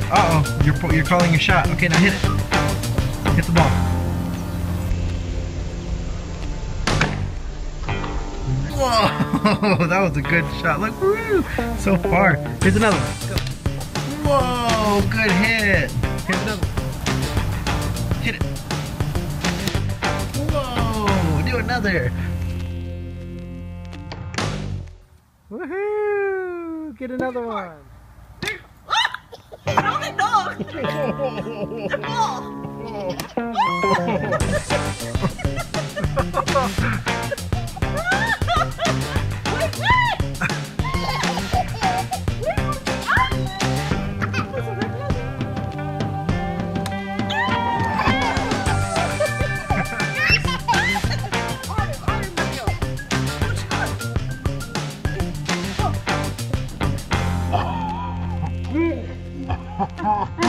Uh-oh, you're calling your shot. Okay, now hit it. Hit the ball. Whoa, that was a good shot. Look, woo, so far. Here's another one. Go. Whoa, good hit. Here's another one. Hit it. Whoa, do another. Woohoo! Get another one. No, the dog. The ball. Ha ha!